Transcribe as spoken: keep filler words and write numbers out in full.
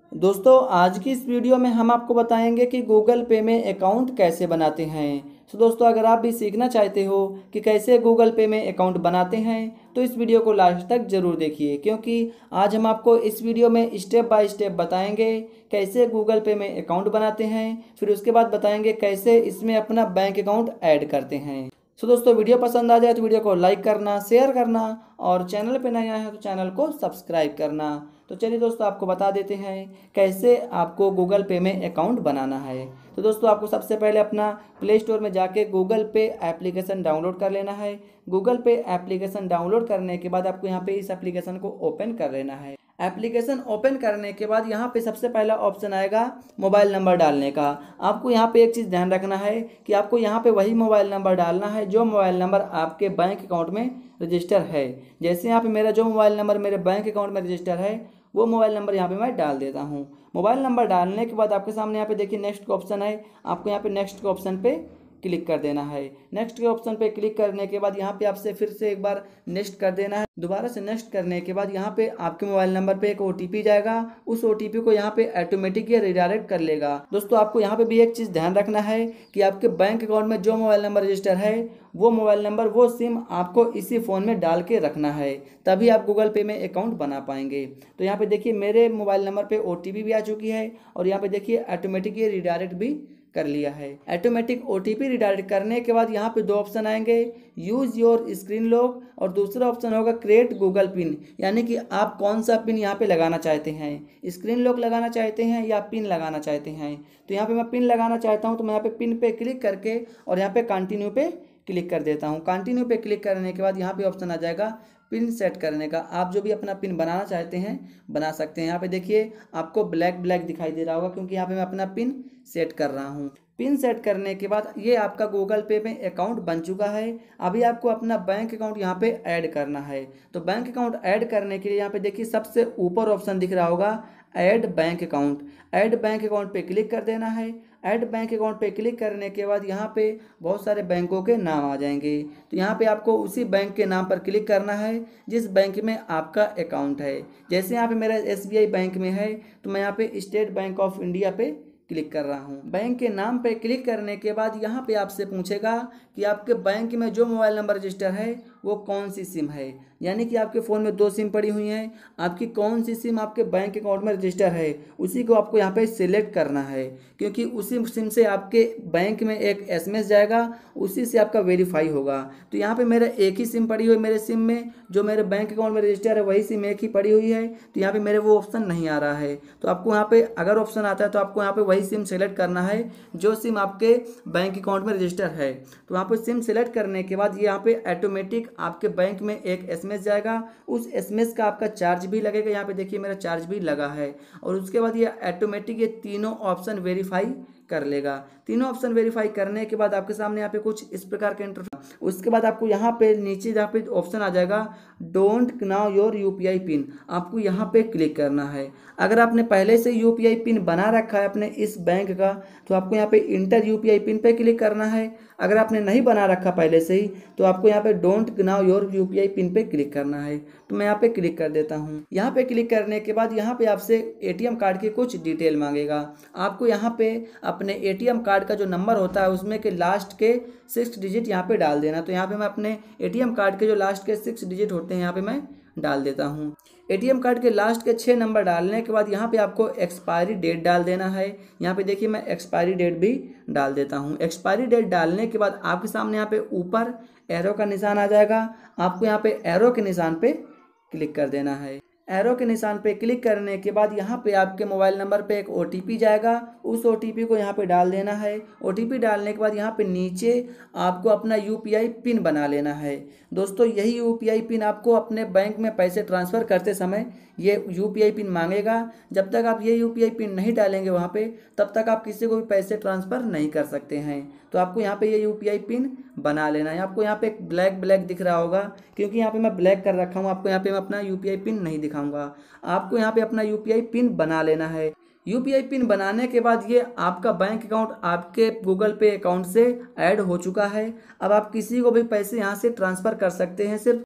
दोस्तों आज की इस वीडियो में हम आपको बताएंगे कि गूगल पे में अकाउंट कैसे बनाते हैं। तो दोस्तों अगर आप भी सीखना चाहते हो कि कैसे गूगल पे में अकाउंट बनाते हैं तो इस वीडियो को लास्ट तक ज़रूर देखिए, क्योंकि आज हम आपको इस वीडियो में स्टेप बाय स्टेप बताएंगे कैसे गूगल पे में अकाउंट बनाते हैं। फिर उसके बाद बताएंगे कैसे इसमें अपना बैंक अकाउंट ऐड करते हैं। सो दोस्तों वीडियो पसंद आ जाए तो वीडियो को लाइक करना, शेयर करना और चैनल पे नए आए हैं तो चैनल को सब्सक्राइब करना। तो चलिए दोस्तों आपको बता देते हैं कैसे आपको गूगल पे में अकाउंट बनाना है। तो दोस्तों आपको सबसे पहले अपना प्ले स्टोर में जाके गूगल पे एप्लीकेशन डाउनलोड कर लेना है। गूगल पे एप्लीकेशन डाउनलोड करने के बाद आपको यहाँ पे इस एप्लीकेशन को ओपन कर लेना है। एप्लीकेशन ओपन करने के बाद यहाँ पे सबसे पहला ऑप्शन आएगा मोबाइल नंबर डालने का। आपको यहाँ पे एक चीज़ ध्यान रखना है कि आपको यहाँ पे वही मोबाइल नंबर डालना है जो मोबाइल नंबर आपके बैंक अकाउंट में रजिस्टर है। जैसे यहाँ पे मेरा जो मोबाइल नंबर मेरे बैंक अकाउंट में रजिस्टर है वो मोबाइल नंबर यहाँ पे मैं डाल देता हूँ। मोबाइल नंबर डालने के बाद आपके सामने यहाँ पे देखिए नेक्स्ट का ऑप्शन है। आपको यहाँ पे नेक्स्ट के ऑप्शन पे क्लिक कर देना है। नेक्स्ट के ऑप्शन पे क्लिक करने के बाद यहाँ पे आपसे फिर से एक बार नेक्स्ट कर देना है। दोबारा से नेक्स्ट करने के बाद यहाँ पे आपके मोबाइल नंबर पे एक ओटीपी जाएगा। उस ओटीपी को यहाँ पे ऑटोमेटिक ये रिडायरेक्ट कर लेगा। दोस्तों आपको यहाँ पे भी एक चीज़ ध्यान रखना है कि आपके बैंक अकाउंट में जो मोबाइल नंबर रजिस्टर है वो मोबाइल नंबर वो सिम आपको इसी फ़ोन में डाल के रखना है, तभी आप गूगल पे में अकाउंट बना पाएंगे। तो यहाँ पे देखिए मेरे मोबाइल नंबर पे ओटीपी भी आ चुकी है और यहाँ पे देखिए ऑटोमेटिक ये रिडायरेक्ट भी कर लिया है। ऑटोमेटिक ओटीपी रिडायरेक्ट करने के बाद यहाँ पे दो ऑप्शन आएंगे, यूज़ योर स्क्रीन लॉक और दूसरा ऑप्शन होगा क्रिएट गूगल पिन, यानी कि आप कौन सा पिन यहाँ पे लगाना चाहते हैं, स्क्रीन लॉक लगाना चाहते हैं या पिन लगाना चाहते हैं। तो यहाँ पे मैं पिन लगाना चाहता हूँ तो मैं यहाँ पे पिन पे क्लिक करके और यहाँ पे कंटिन्यू पे क्लिक कर देता हूँ। कंटिन्यू पे क्लिक करने के बाद यहाँ पे ऑप्शन आ जाएगा पिन सेट करने का। आप जो भी अपना पिन बनाना चाहते हैं बना सकते हैं। यहाँ पे देखिए आपको ब्लैक ब्लैक दिखाई दे रहा होगा क्योंकि यहाँ पे मैं अपना पिन सेट कर रहा हूँ। पिन सेट करने के बाद ये आपका गूगल पे में अकाउंट बन चुका है। अभी आपको अपना बैंक अकाउंट यहाँ पे ऐड करना है। तो बैंक अकाउंट ऐड करने के लिए यहाँ पे देखिए सबसे ऊपर ऑप्शन दिख रहा होगा add bank account. Add bank account पे क्लिक कर देना है। ऐड बैंक अकाउंट पे क्लिक करने के बाद यहाँ पे बहुत सारे बैंकों के नाम आ जाएंगे। तो यहाँ पे आपको उसी बैंक के नाम पर क्लिक करना है जिस बैंक में आपका अकाउंट है। जैसे यहाँ पे मेरा एस बी आई बैंक में है तो मैं यहाँ पे स्टेट बैंक ऑफ इंडिया पे क्लिक कर रहा हूँ। बैंक के नाम पे क्लिक करने के बाद यहाँ पे आपसे पूछेगा कि आपके बैंक में जो मोबाइल नंबर रजिस्टर है वो कौन सी सिम है, यानी कि आपके फ़ोन में दो सिम पड़ी हुई हैं, आपकी कौन सी सिम आपके बैंक अकाउंट में रजिस्टर है उसी को आपको यहाँ पे सिलेक्ट करना है, क्योंकि उसी सिम से आपके बैंक में एक एसएमएस जाएगा, उसी से आपका वेरीफाई होगा। तो यहाँ पे मेरा एक ही सिम पड़ी हुई मेरे सिम में, जो मेरे बैंक अकाउंट में रजिस्टर है वही सिम एक ही पड़ी हुई है। तो यहाँ पे मेरे वो ऑप्शन नहीं आ रहा है। तो आपको यहाँ पे अगर ऑप्शन आता है तो आपको यहाँ पे वही सिम सेलेक्ट करना है जो सिम आपके बैंक अकाउंट में रजिस्टर है। तो वहाँ पे सिम सेलेक्ट करने के बाद यहाँ पे ऑटोमेटिक आपके बैंक में एक एसएमएस जाएगा। उस एसएमएस का आपका चार्ज भी लगेगा। यहाँ पे देखिए मेरा चार्ज भी लगा है और उसके बाद ये ऑटोमेटिक ये तीनों ऑप्शन वेरीफाई कर लेगा। तीनों ऑप्शन वेरीफाई करने के बाद आपके सामने यहाँ पे कुछ इस प्रकार के इंटरफेस। उसके बाद आपको यहाँ पे नीचे जहाँ पे ऑप्शन आ जाएगा don't know your UPI PIN, आपको यहाँ पे क्लिक करना है। अगर आपने पहले से यूपीआई पिन बना रखा है अपने इस बैंक का तो आपको यहाँ पे इंटर यूपीआई पिन पे क्लिक करना है। अगर आपने नहीं बना रखा पहले से ही तो आपको यहाँ पे don't know your UPI PIN पे क्लिक करना है। तो मैं यहाँ पे क्लिक कर देता हूँ। यहाँ पे क्लिक करने के बाद यहाँ पे आपसे एटीएम कार्ड की कुछ डिटेल मांगेगा। आपको यहाँ पे अपने एटीएम कार्ड का जो नंबर होता है उसमें के लास्ट के सिक्स डिजिट यहाँ पे डाल देना। तो यहाँ पे मैं अपने एटीएम कार्ड के जो लास्ट के सिक्स डिजिट होते हैं यहाँ पे मैं डाल देता हूँ। एटीएम कार्ड के लास्ट के छः नंबर डालने के बाद यहाँ पे आपको एक्सपायरी डेट डाल देना है। यहाँ पे देखिए मैं एक्सपायरी डेट भी डाल देता हूँ। एक्सपायरी डेट डालने के बाद आपके सामने यहाँ पे ऊपर एरो का निशान आ जाएगा। आपको यहाँ पे एरो के निशान पे क्लिक कर देना है। एरो के निशान पे क्लिक करने के बाद यहाँ पे आपके मोबाइल नंबर पे एक ओटीपी जाएगा। उस ओटीपी को यहाँ पे डाल देना है। ओटीपी डालने के बाद यहाँ पे नीचे आपको अपना यूपीआई पिन बना लेना है। दोस्तों यही यूपीआई पिन आपको अपने बैंक में पैसे ट्रांसफ़र करते समय ये यूपीआई पिन मांगेगा। जब तक आप ये यूपीआई पिन नहीं डालेंगे वहाँ पे तब तक आप किसी को भी पैसे ट्रांसफ़र नहीं कर सकते हैं। तो आपको यहाँ पे ये यूपीआई पिन बना लेना है। आपको यहाँ पे एक ब्लैक ब्लैक दिख रहा होगा क्योंकि यहाँ पे मैं ब्लैक कर रखा हूँ। आपको यहाँ पे मैं अपना यूपीआई पिन नहीं दिखाऊंगा। आपको यहाँ पे अपना यूपीआई पिन बना लेना है। यूपीआई पिन बनाने के बाद ये आपका बैंक अकाउंट आपके गूगल पे अकाउंट से ऐड हो चुका है। अब आप किसी को भी पैसे यहाँ से ट्रांसफ़र कर सकते हैं सिर्फ